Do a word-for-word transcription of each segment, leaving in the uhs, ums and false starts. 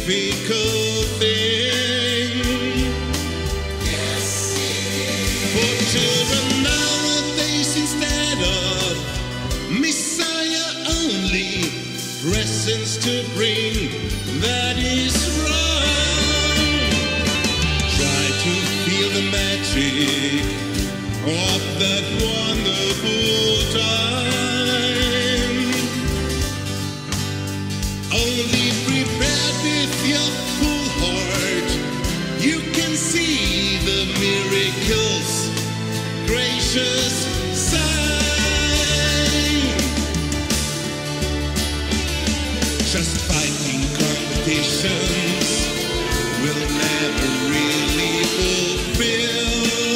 difficult thing. Yes, it is. For children nowadays, instead of Messiah only, presents to bring, that is wrong. Try to feel the magic of that wonderful time. Only prepared with your full heart, you can see the miracles, gracious sign. Just fighting competitions will never really fulfill.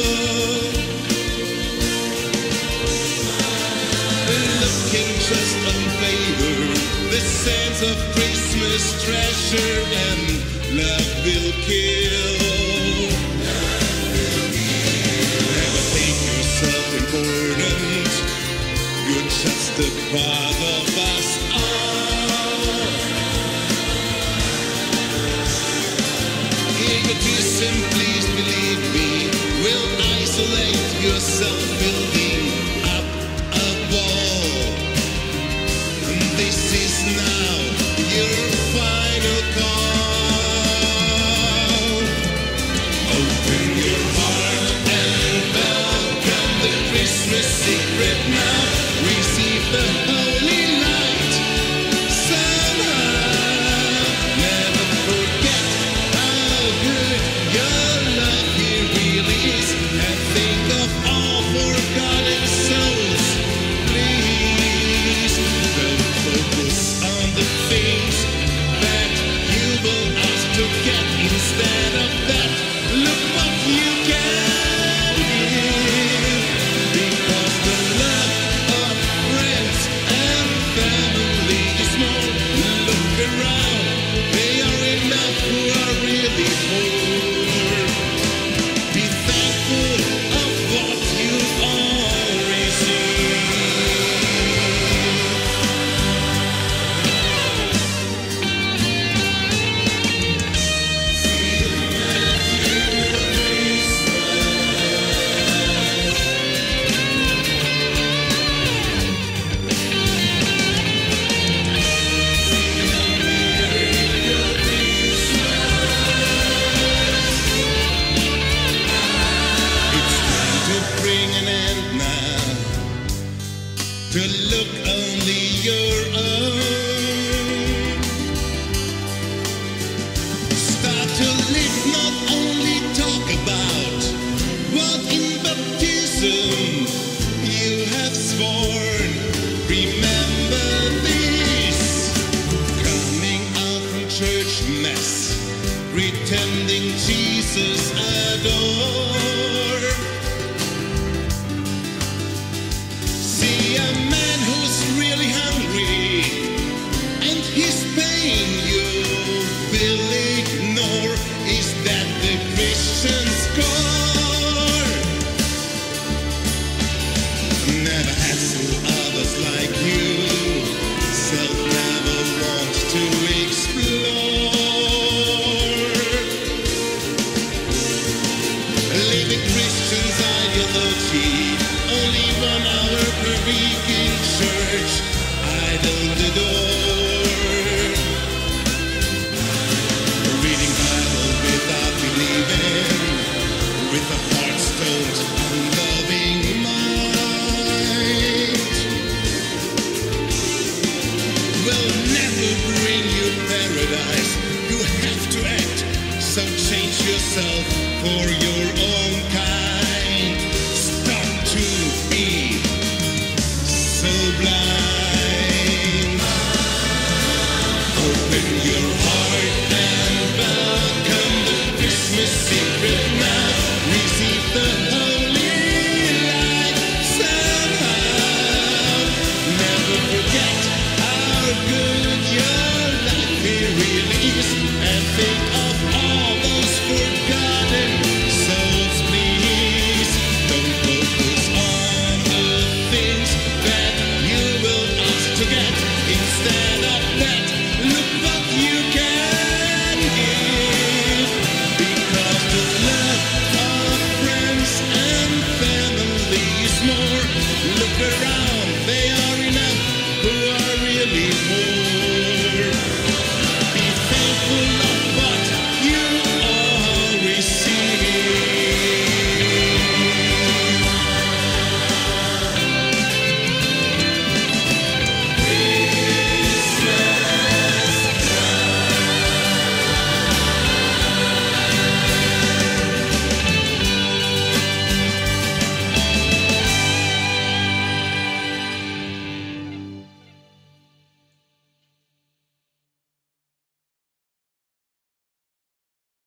Looking just on favor, the sense of Christmas treasure and love will kill. Never think yourself important, you're just a part of us all. Egotism, please believe me, will isolate yourself, building up a wall. And this is now your final call. Open your heart and welcome the Christmas secret now. Receive the holy light somehow. Never forget how good your love here really is, and think of all forgotten souls. Please don't focus on the things that you will ask to get. Instead of that, look what you can give. Because the love of friends and family is more. Look around, they are enough who are really poor. Be thankful of what you've all received. It's time to bring an end now, to look only your own. Start to live, not only talk about what in baptism you have sworn. Remember this, coming out from church mass, pretending Jesus adore. See a man who's really hungry, and his pain you will ignore. Is that the Christian score? Never hassle others like you, self never wants to explore. Living Christians ideology, only one hour per week in church, I don't adore. Reading Bible without believing, with a heart stoned, unloving mind, will never bring you paradise. You have to act, so change yourself for your